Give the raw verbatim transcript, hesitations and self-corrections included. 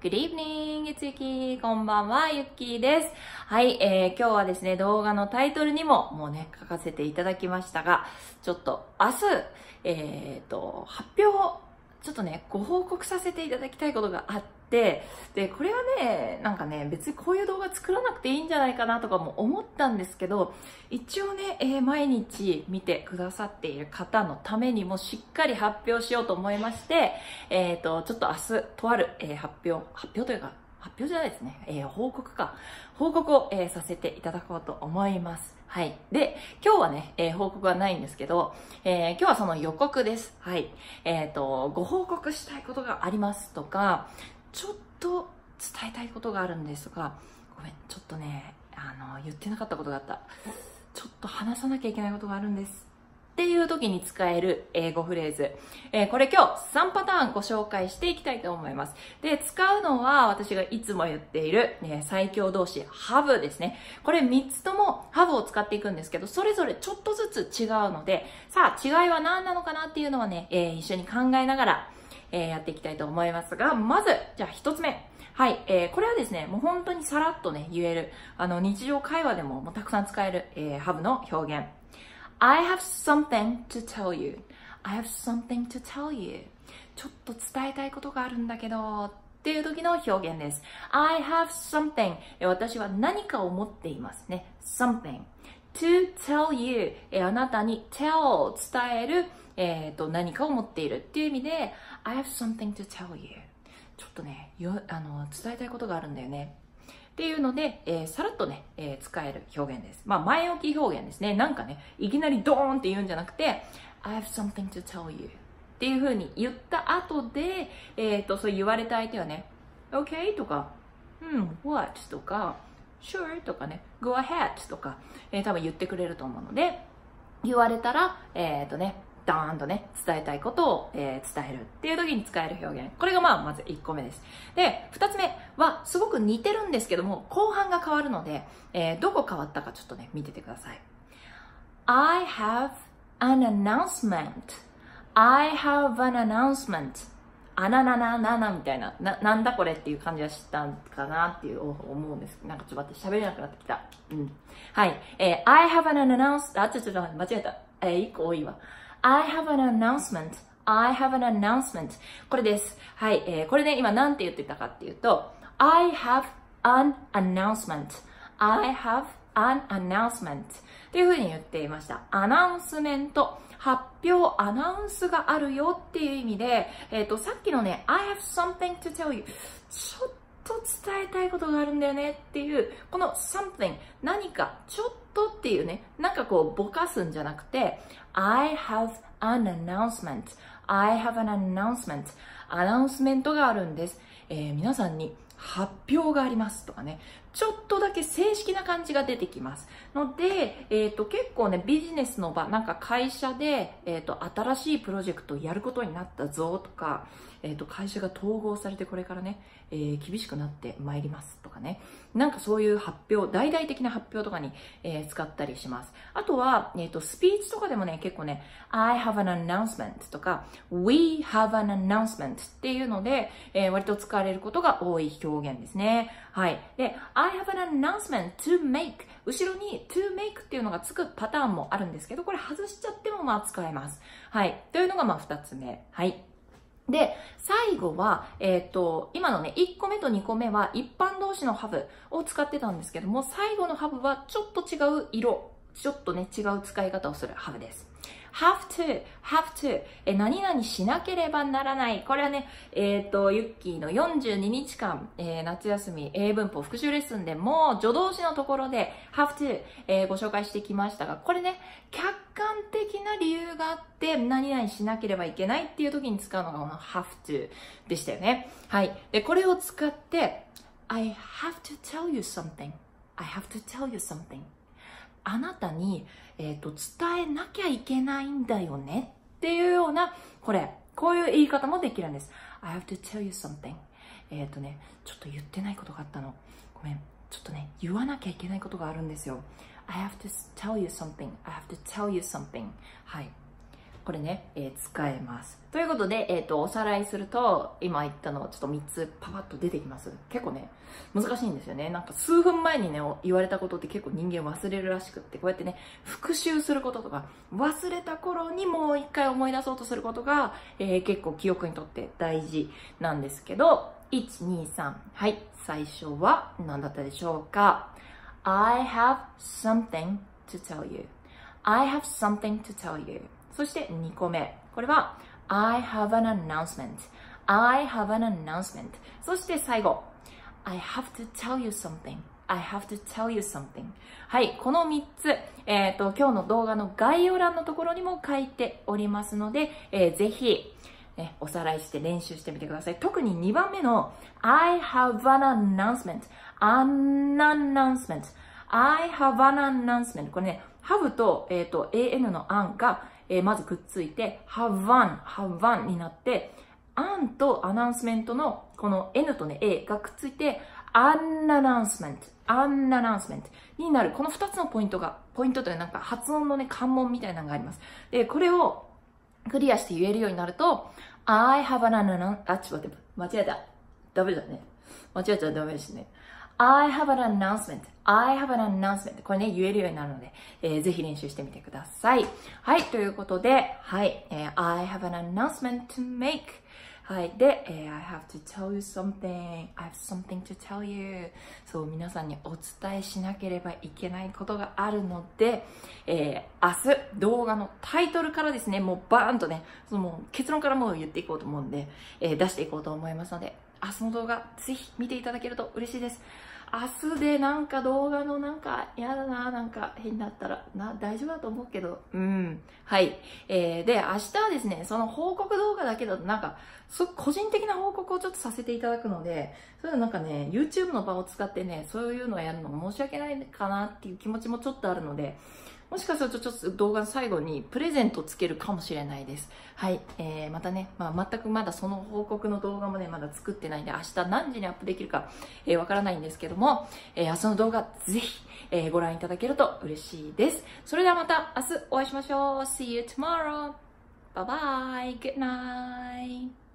Good evening, it's Yuki. こんばんは、ゆっきーです。はい、えー、今日はですね、動画のタイトルにももうね、書かせていただきましたが、ちょっと明日、えーと、発表をちょっとね、ご報告させていただきたいことがあって、で、これはね、なんかね、別にこういう動画作らなくていいんじゃないかなとかも思ったんですけど、一応ね、えー、毎日見てくださっている方のためにもしっかり発表しようと思いまして、えっと、ちょっと明日、とある、えー、発表、発表というか、発表じゃないですね、えー、報告か。報告を、えー、させていただこうと思います。はい。で、今日はね、えー、報告はないんですけど、えー、今日はその予告です。はい。えっと、ご報告したいことがありますとか、ちょっと伝えたいことがあるんですが、ごめん、ちょっとね、あの、言ってなかったことがあった。ちょっと話さなきゃいけないことがあるんです。っていう時に使える英語フレーズ。えー、これ今日さんパターンご紹介していきたいと思います。で、使うのは私がいつも言っている、ね、最強動詞 have ですね。これみっつとも have を使っていくんですけど、それぞれちょっとずつ違うので、さあ違いは何なのかなっていうのはね、えー、一緒に考えながら、えー、やっていきたいと思いますが、まず、じゃあ一つ目。はい、えー、これはですね、もう本当にさらっとね、言える、あの、日常会話でももうたくさん使える、えー、have の表現。I have something to tell you. I have something to tell you. ちょっと伝えたいことがあるんだけど、っていう時の表現です。I have something. 私は何かを持っていますね。something. to tell you. あなたに tell 伝える、えー、と何かを持っているっていう意味で I have something to tell you. ちょっとね、よあの伝えたいことがあるんだよね。っていうので、えー、さらっとね、えー、使える表現です。まあ、前置き表現ですね。なんかね、いきなりドーンって言うんじゃなくて、I have something to tell you っていう風に言った後で、えっと、そう言われた相手はね、OK とか、うん、what とか、sure とかね、go ahead とか、えー、多分言ってくれると思うので、言われたら、えっとね、ドーンとね、伝えたいことを、えー、伝えるっていう時に使える表現。これがまあ、まずいっこめです。で、ふたつめはすごく似てるんですけども、後半が変わるので、えー、どこ変わったかちょっとね、見ててください。I have an announcement. I have an announcement. あなななななみたいな、な、なんだこれっていう感じがしたかなっていう思うんです。なんかちょっと待って、喋れなくなってきた。うん。はい。えー、I have an announcement. あ、ちょっと間違えた。えー、いっこ多いわ。I have an announcement. I have an announcement. これです。はい。えー、これね、今なんて言ってたかっていうと、I have an announcement. I have an announcement. っていう風に言っていました。アナウンスメント。発表、アナウンスがあるよっていう意味で、えっと、さっきのね、I have something to tell you. ちょっと伝えたいことがあるんだよねっていう、この something、何か、ちょっとっていうね、なんかこう、ぼかすんじゃなくて、I have an announcement. I have an announcement. アナウンスメントがあるんです。えー、皆さんに発表がありますとかね、ちょっとだけ正式な感じが出てきます。ので、えっと、結構ね、ビジネスの場、なんか会社で、えっと、新しいプロジェクトをやることになったぞとか、えっと、会社が統合されてこれからね、えー、厳しくなってまいりますとかね。なんかそういう発表、大々的な発表とかに、えー、使ったりします。あとは、えっと、スピーチとかでもね、結構ね、I have an announcement とか、We have an announcement っていうので、えー、割と使われることが多い表現ですね。はい。で、I have an announcement to make 後ろに to make っていうのがつくパターンもあるんですけど、これ外しちゃってもまあ使えます。はい。というのがまあ二つ目。はい。で、最後は、えっと、今のね、いっこめとにこめは一般動詞の have を使ってたんですけども、最後の have はちょっと違う色、ちょっとね、違う使い方をする have です。have to, have to, え、何々しなければならない。これはね、えっと、ユッキーのよんじゅうににちかん、えー、夏休み英文法復習レッスンでも、助動詞のところで have to、えー、ご紹介してきましたが、これね、客観的な理由があって、何々しなければいけないっていう時に使うのがこの have to でしたよね。はい。で、これを使って、I have to tell you something. I have to tell you something. あなたに、えっと、伝えなきゃいけないんだよねっていうような、これ、こういう言い方もできるんです。I have to tell you something. えっとね、ちょっと言ってないことがあったの。ごめん。ちょっとね、言わなきゃいけないことがあるんですよ。I have to tell you something. I have to tell you something. はい。 これね、えー、使えます。ということで、えっと、おさらいすると、今言ったのをちょっとみっつパパッと出てきます。結構ね、難しいんですよね。なんか数分前にね、言われたことって結構人間忘れるらしくって、こうやってね、復習することとか、忘れた頃にもう一回思い出そうとすることが、えー、結構記憶にとって大事なんですけど、いち、に、さん。はい。最初は何だったでしょうか？ I have something to tell you.I have something to tell you. そしてにこめ。これは I have an announcement.I have an announcement. そして最後 I have to tell you something.I have to tell you something. はい。このみっつ、えっと、今日の動画の概要欄のところにも書いておりますので、えー、ぜひ、ね、おさらいして練習してみてください。特ににばんめの I have an announcement.An announcement.I have an announcement. これね、have と、えっと、an の an が、えー、まずくっついて、have one, have one になって、an とアナウンスメントのこの n とね、a がくっついて、an announcement, an announcement になる。このふたつのポイントが、ポイントというなんか発音のね、関門みたいなのがあります。で、これをクリアして言えるようになると、I have an announcement, あ、ちょっと待って、間違えた。ダメだね。間違えちゃダメですね。I have an announcement.I have an announcement. これね、言えるようになるので、えー、ぜひ練習してみてください。はい、ということで、はい、えー、I have an announcement to make. はい、で、えー、I have to tell you something. I have something to tell you. そう、皆さんにお伝えしなければいけないことがあるので、えー、明日、動画のタイトルからですね、もうバーンとね、そのもう結論からもう言っていこうと思うんで、えー、出していこうと思いますので、明日の動画、ぜひ見ていただけると嬉しいです。明日でなんか動画のなんか嫌だな、なんか変になったら、な、大丈夫だと思うけど、うん。はい。えー、で、明日はですね、その報告動画だけだとなんか、すごく個人的な報告をちょっとさせていただくので、そういうのなんかね、YouTube の場を使ってね、そういうのをやるの申し訳ないかなっていう気持ちもちょっとあるので、もしかするとちょっと動画の最後にプレゼントつけるかもしれないです。はい。えー、またね、まあ、全くまだその報告の動画もね、まだ作ってないんで、明日何時にアップできるか、えー、わからないんですけども、えー、明日の動画ぜひ、えー、ご覧いただけると嬉しいです。それではまた明日お会いしましょう。See you tomorrow. Bye bye. Good night.